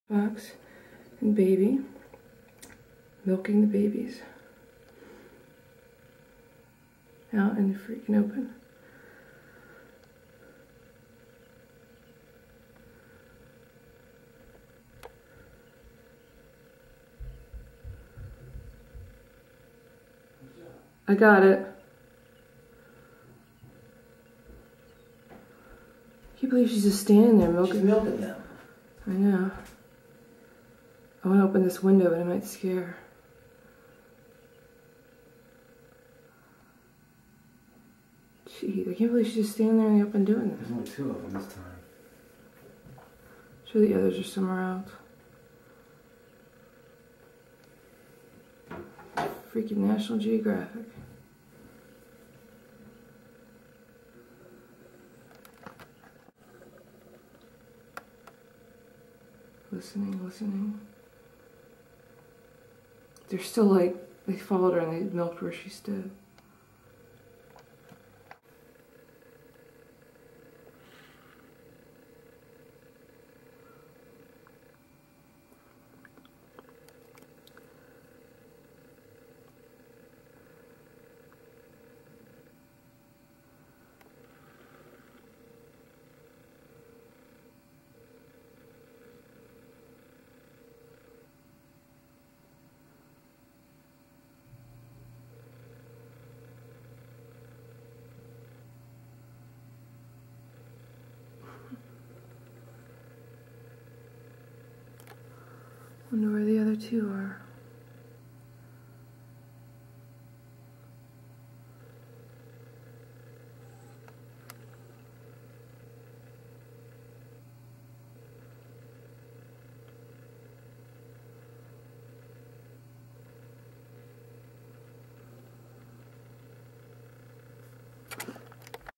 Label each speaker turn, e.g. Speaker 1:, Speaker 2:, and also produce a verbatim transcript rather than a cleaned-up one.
Speaker 1: Fox and baby, milking the babies out in the freaking open. I got it. I can't believe she's just standing there milking.
Speaker 2: She's milking them.
Speaker 1: I know. I want to open this window, but I might scare her. Jeez, I can't believe she's just standing there in the open doing this.
Speaker 2: There's only two of them this time.
Speaker 1: Sure, the others are somewhere else. Freaking National Geographic. Listening, listening. They're still like, they followed her and they milked where she stood. Wonder where the other two are.